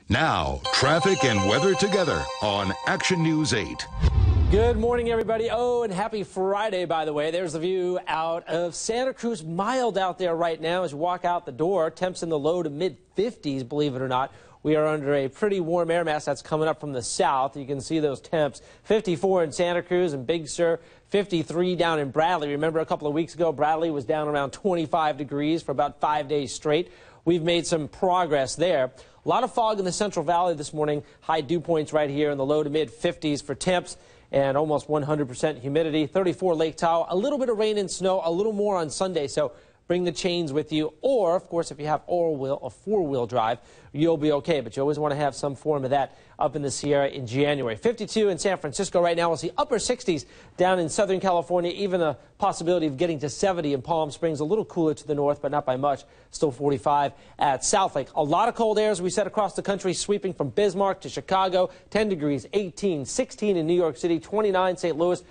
Now, traffic and weather together on Action News 8. Good morning, everybody. Oh, and happy Friday, by the way. There's the view out of Santa Cruz. Mild out there right now as you walk out the door. Temps in the low to mid-50s, believe it or not. We are under a pretty warm air mass that's coming up from the south. You can see those temps. 54 in Santa Cruz and Big Sur. 53 down in Bradley. Remember a couple of weeks ago, Bradley was down around 25 degrees for about 5 days straight. We've made some progress there. A lot of fog in the Central Valley this morning. High dew points right here in the low to mid-50s for temps and almost 100% humidity. 34 Lake Tahoe. A little bit of rain and snow, a little more on Sunday, so bring the chains with you. Or, of course, if you have four-wheel drive, you'll be okay. But you always want to have some form of that up in the Sierra in January. 52 in San Francisco right now. We'll see upper 60s down in Southern California. Even a possibility of getting to 70 in Palm Springs. A little cooler to the north, but not by much. Still 45 at South Lake. A lot of cold air, as we said, across the country, sweeping from Bismarck to Chicago. 10 degrees, 18, 16 in New York City, 29 St. Louis.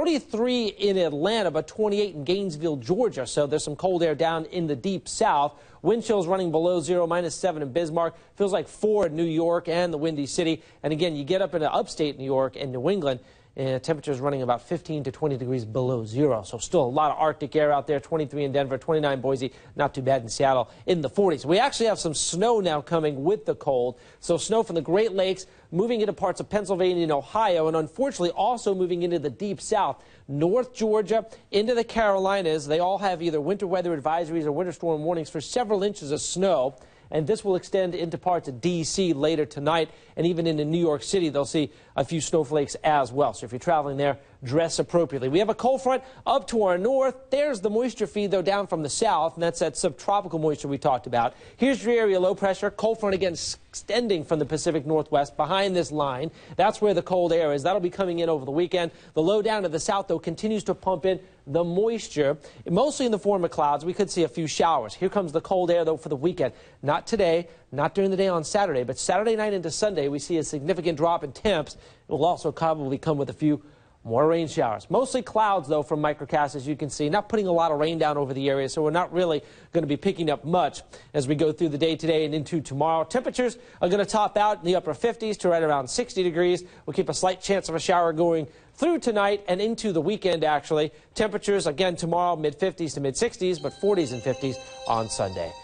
33 in Atlanta, but 28 in Gainesville, Georgia. So there's some cold air down in the deep south. Wind chills running below zero, -7 in Bismarck. Feels like 4 in New York and the Windy City. And again, you get up into upstate New York and New England, and temperatures running about 15 to 20 degrees below zero. So still a lot of Arctic air out there. 23 in Denver, 29 in Boise, not too bad in Seattle in the 40s. We actually have some snow now coming with the cold. So snow from the Great Lakes moving into parts of Pennsylvania and Ohio, and unfortunately also moving into the deep south. North Georgia into the Carolinas. They all have either winter weather advisories or winter storm warnings for several inches of snow. And this will extend into parts of D.C. later tonight, and even into New York City, they'll see a few snowflakes as well. So if you're traveling there, dress appropriately. We have a cold front up to our north. There's the moisture feed, though, down from the south, and that's that subtropical moisture we talked about. Here's your area low pressure. Cold front again extending from the Pacific Northwest behind this line. That's where the cold air is. That'll be coming in over the weekend. The low down to the south, though, continues to pump in the moisture, mostly in the form of clouds. We could see a few showers. Here comes the cold air, though, for the weekend. Not today, not during the day on Saturday, but Saturday night into Sunday, we see a significant drop in temps. It will also probably come with a few more rain showers. Mostly clouds, though, from microcast, as you can see. Not putting a lot of rain down over the area, so we're not really going to be picking up much as we go through the day today and into tomorrow. Temperatures are going to top out in the upper 50s to right around 60 degrees. We'll keep a slight chance of a shower going through tonight and into the weekend, actually. Temperatures, again, tomorrow, mid-50s to mid-60s, but 40s and 50s on Sunday.